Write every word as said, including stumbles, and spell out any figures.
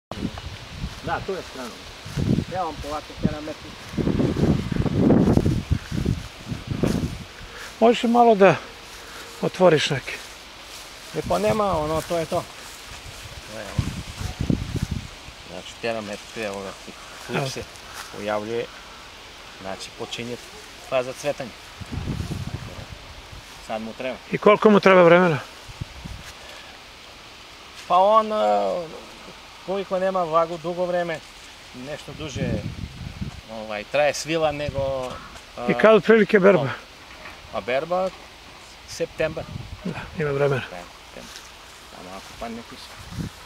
Da, tu je strano. Ja vam polako sedam metri. Možeš li malo da otvoriš neki? E pa nema, ono, to je to. Znači, sedam metri, evo ga, klip se pojavljuje. Znači, počinje faza cvetanja. Sad mu treba. I koliko mu treba vremena? Pa on, koliko nema vagu dugo vreme, nešto duže traje svila nego... I kad otprilike berba? A berba, septembar. Da, ima vremena. Onako, pa neki su.